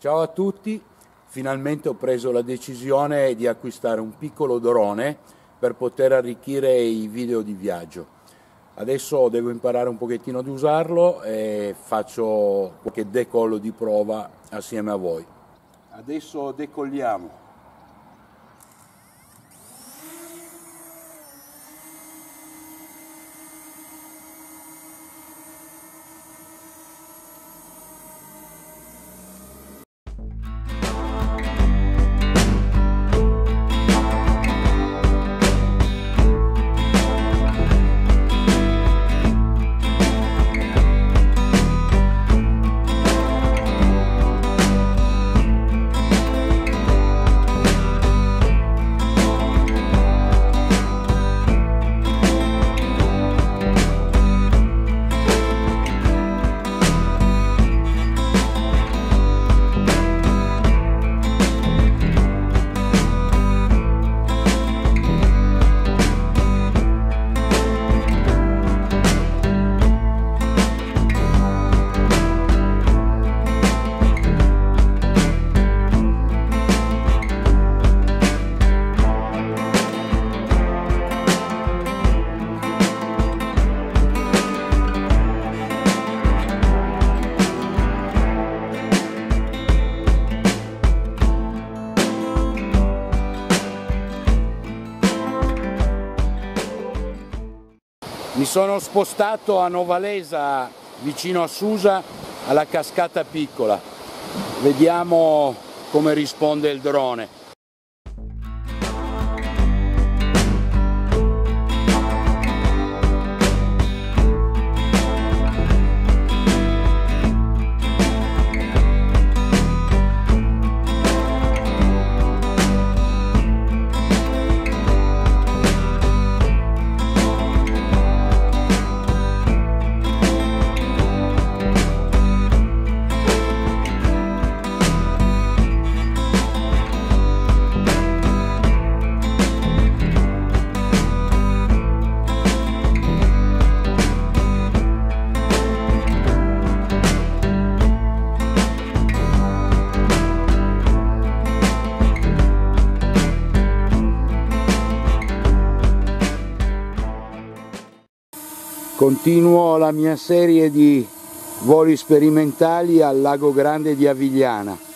Ciao a tutti, finalmente ho preso la decisione di acquistare un piccolo drone per poter arricchire i video di viaggio. Adesso devo imparare un pochettino ad usarlo e faccio qualche decollo di prova assieme a voi. Adesso decolliamo. Mi sono spostato a Novalesa, vicino a Susa, alla Cascata Piccola. Vediamo come risponde il drone. Continuo la mia serie di voli sperimentali al Lago Grande di Avigliana.